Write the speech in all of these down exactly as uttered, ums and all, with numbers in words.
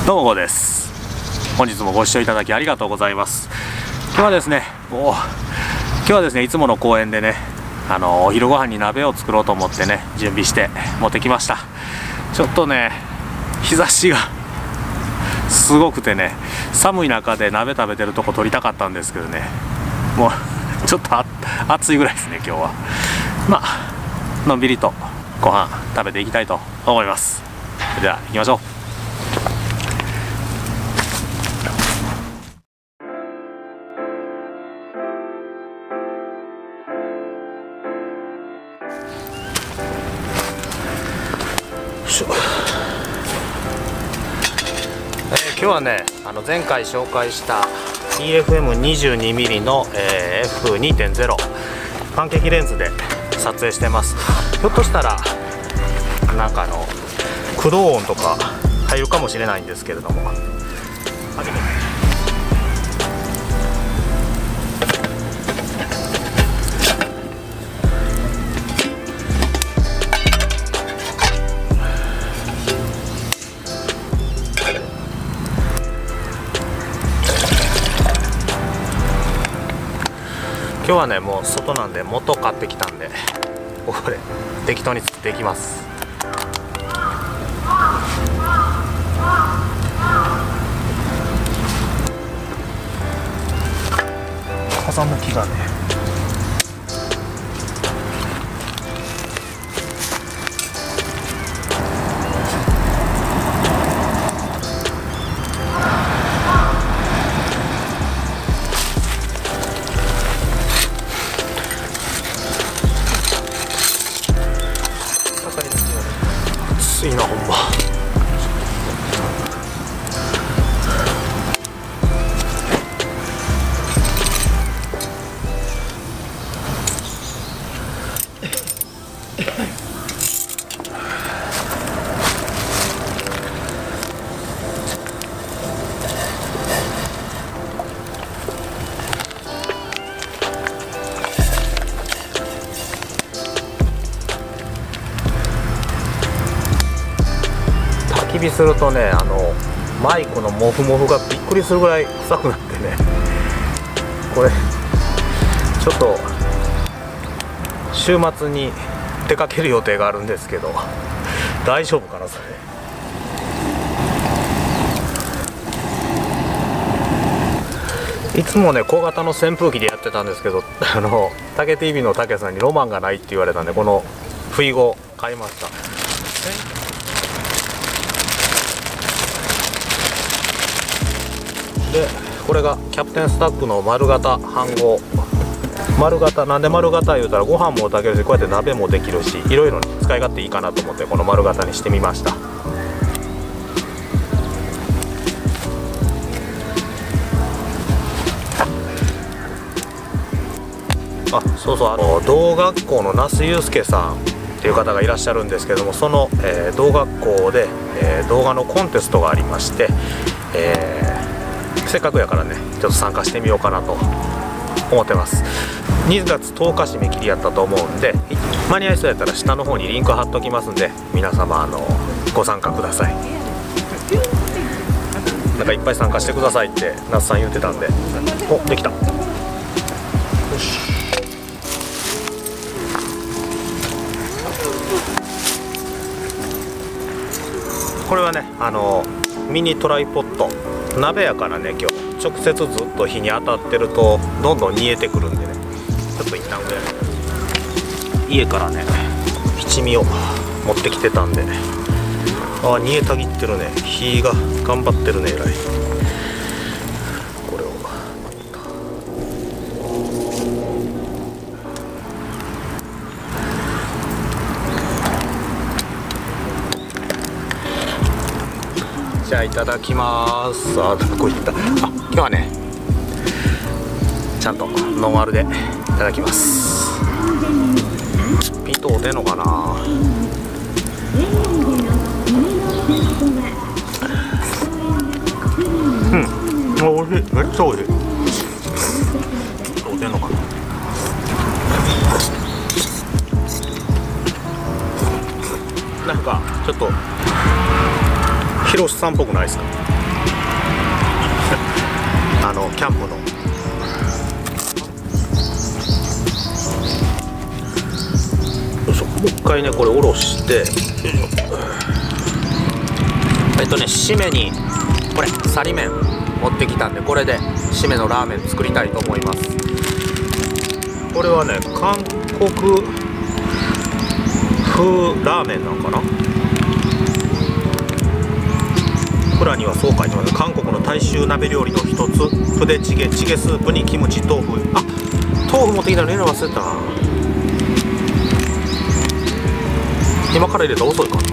どうもゴーです。本日もご視聴いただきありがとうございます。今日はですねお今日はですねいつもの公園でねあのお昼ご飯に鍋を作ろうと思ってね準備して持ってきました。ちょっとね日差しがすごくてね寒い中で鍋食べてるとこ撮りたかったんですけどねもうちょっとあ暑いぐらいですね今日は。まあのんびりとご飯食べていきたいと思います。それでは行きましょう。今日はねあの前回紹介した イーエフエムにじゅうにミリ の、えー、エフにてんゼロ パンケーキレンズで撮影してます。ひょっとしたらなんかあの駆動音とか入るかもしれないんですけれども初めて今日はねもう外なんで元買ってきたんでこれ適当に作っていきます。風向きがね暑いなほんま。焚き火するとねあのマイクのモフモフがびっくりするぐらい臭くなってねこれちょっと週末に出かける予定があるんですけど大丈夫かなそれ。いつもね小型の扇風機でやってたんですけどあの竹 ティーブイ の竹さんにロマンがないって言われたんでこの不意後買いました。でこれがキャプテンスタックの丸型飯盒。丸型なんで丸型言うたらご飯も炊けるしこうやって鍋もできるしいろいろ使い勝手いいかなと思ってこの丸型にしてみました。あそうそうあの同学校の那須祐介さんっていう方がいらっしゃるんですけどもその、えー、同学校で、えー、動画のコンテストがありまして、えー、せっかくやからねちょっと参加してみようかなと思ってます。にがつとおか締め切りやったと思うんで間に合いそうやったら下の方にリンク貼っときますんで皆様あのご参加ください。なんかいっぱい参加してくださいって那須さん言ってたんでおできた。よしこれはねあのミニトライポット鍋やからね今日直接ずっと火に当たってるとどんどん煮えてくるんでねちょっと一旦上家からね七味を持ってきてたんでああ煮えたぎってるね。火が頑張ってるねえらい。これをじゃあいただきます。あどこ行った。あ今日はねちゃんとノンアルでいただきます。ピント合うてんのかな。うんおいしいめっちゃおいしい。合うてんのかな。なんかちょっと広瀬さんっぽくないですか。 あのキャンプのよいしょ、もう一回ねこれおろして、えっとね締めにこれサリ麺持ってきたんで、これで締めのラーメン作りたいと思います。これはね韓国風ラーメンなんかな。裏にはそう書いてます。韓国の大衆鍋料理の一つ、プデチゲ、チゲスープにキムチ、豆腐。あ、豆腐持ってきたの連絡忘れたな。今から入れたら遅いかな。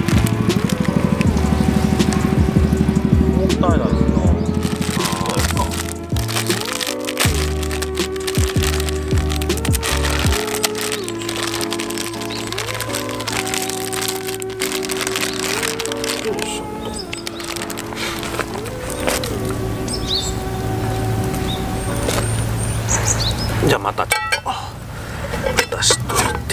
もったいないですな。じゃあまたちょっと出しといて、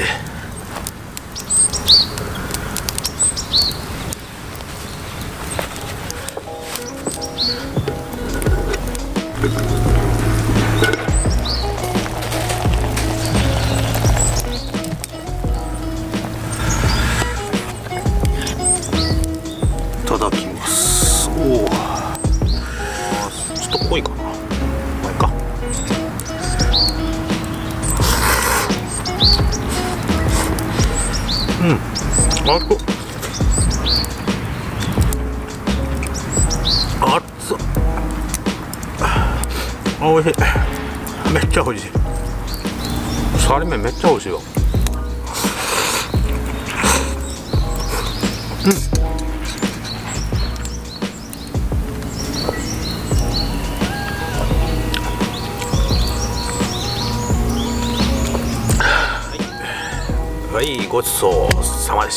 いただきます。おお、ちょっと濃いかな。まあいいか。うん、あっこあっつあ、おいしい。めっちゃおいしい。サリ麺めっちゃおいしいよ。うん、はい、ごちそうさまでした。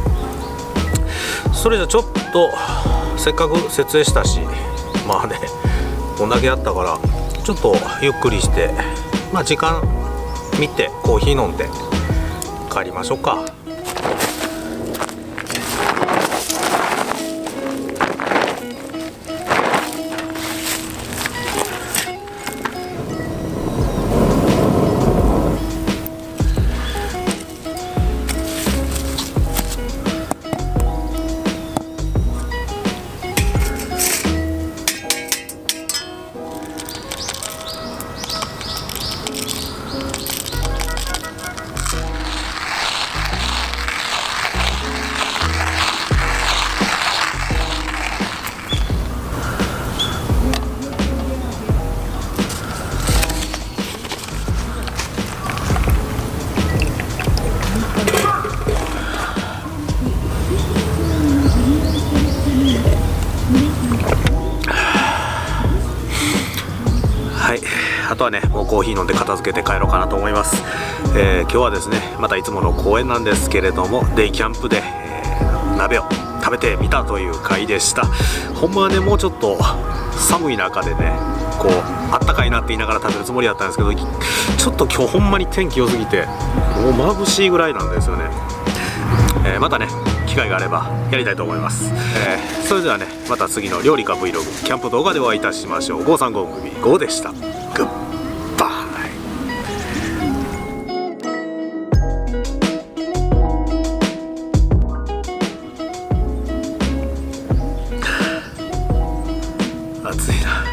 それじゃちょっとせっかく設営したし、まあねこんだけやったからちょっとゆっくりして、まあ時間見てコーヒー飲んで帰りましょうか。はい、あとはねもうコーヒー飲んで片付けて帰ろうかなと思います。えー、今日はですねまたいつもの公園なんですけれども、デイキャンプで、えー、鍋を食べてみたという回でした。ほんまはねもうちょっと寒い中でねこうあったかいなって言いながら食べるつもりだったんですけど、ちょっと今日ほんまに天気良すぎてもう眩しいぐらいなんですよね。えー、またね機会があればやりたいと思います。えー、それではねまた次の料理か Vlog キャンプ動画でお会いいたしましょう。ゴーさんご組ゴーでした。グッバイ。暑いな。